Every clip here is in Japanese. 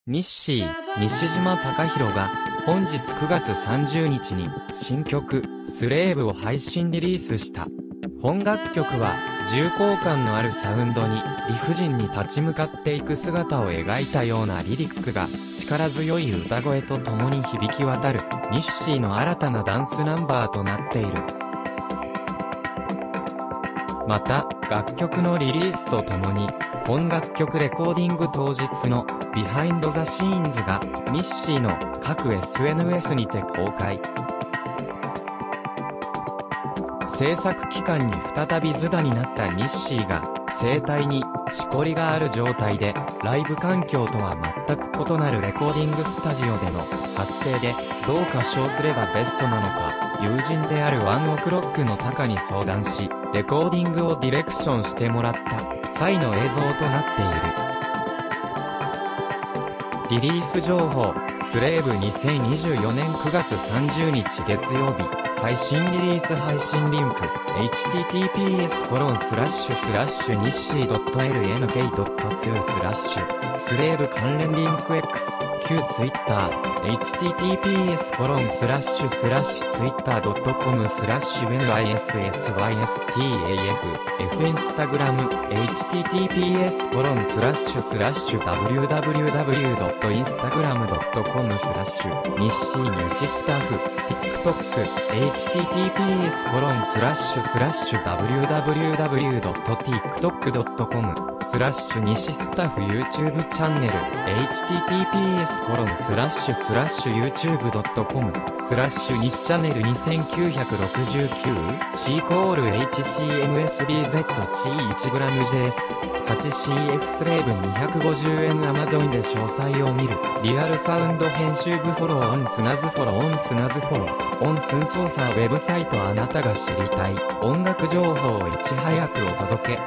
日誌、西島隆弘が、本日9月30日に、新曲、スレーブを配信リリースした。本楽曲は、重厚感のあるサウンドに、理不尽に立ち向かっていく姿を描いたようなリリックが、力強い歌声と共に響き渡る、日誌の新たなダンスナンバーとなっている。また、楽曲のリリースとともに、本楽曲レコーディング当日のビハインドザシーンズが日誌の各 SNS にて公開。制作期間に再びズダになった日誌が声帯にしこりがある状態でライブ環境とは全く異なるレコーディングスタジオでの発声でどう歌唱すればベストなのか友人であるワンオクロックのタカに相談しレコーディングをディレクションしてもらった際の映像となっている。リリース情報、スレーブ2024年9月30日月曜日、配信リリース配信リンク、https:// 日誌 .lnk.2/ スレーブ関連リンク X、旧 Twitter、https://twitter.com/nyssystaf、F インスタグラム、https://www.instagram.com/日誌西スタッフ、TikTok、https://www.tiktok.com/西スタッフ YouTube チャンネル、https://youtube.com/西チャンネル2969 C コール HCMSBZ-1gJS 8CF スレーブ250円 Amazon で詳細を見る。リアルサウンド編集部フォローオンスナズフォローオンスナズフォローオンスン操作ウェブサイトあなたが知りたい音楽情報をいち早くお届け。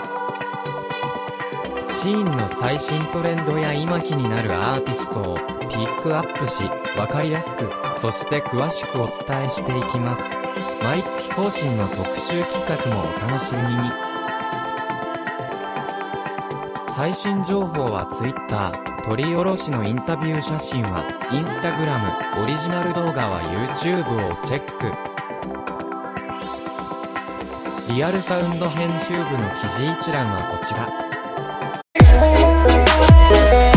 シーンの最新トレンドや今気になるアーティストをピックアップし、わかりやすく、そして詳しくお伝えしていきます。毎月更新の特集企画もお楽しみに。最新情報は Twitter、取り下ろしのインタビュー写真は Instagram、オリジナル動画は YouTube をチェック。リアルサウンド編集部の記事一覧はこちら。